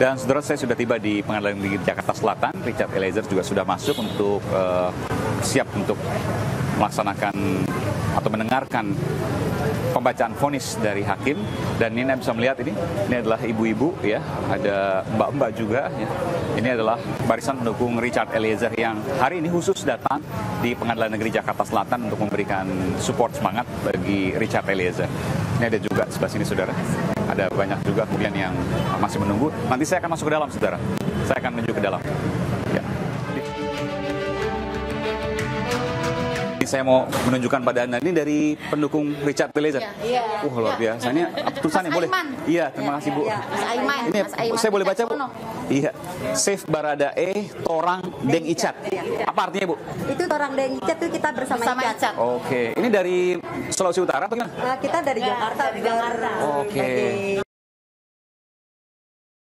Dan saudara, saya sudah tiba di Pengadilan Negeri Jakarta Selatan. Richard Eliezer juga sudah masuk untuk siap untuk melaksanakan atau mendengarkan pembacaan vonis dari hakim. Dan ini Anda bisa melihat ini adalah ibu-ibu ya, ada mbak-mbak juga ya. Ini adalah barisan pendukung Richard Eliezer yang hari ini khusus datang di Pengadilan Negeri Jakarta Selatan untuk memberikan support semangat bagi Richard Eliezer. Ini ada juga sebelah sini saudara, ada banyak juga kemudian yang masih menunggu. Nanti saya akan masuk ke dalam saudara, saya akan menuju ke dalam ya. Saya mau menunjukkan pada Anda ini dari pendukung Richard Eliezer. Iya. Luar biasa. Ini tulisannya boleh? Iya, terima kasih Bu. Mas Aiman. Ini saya boleh baca Bu? Iya. Save Baradae Torang Deng Icat. Apa artinya Bu? Itu Torang Deng Icat itu kita bersama Icat. Oke. Ini dari Sulawesi Utara atau gimana? Kita dari Jakarta. Oke.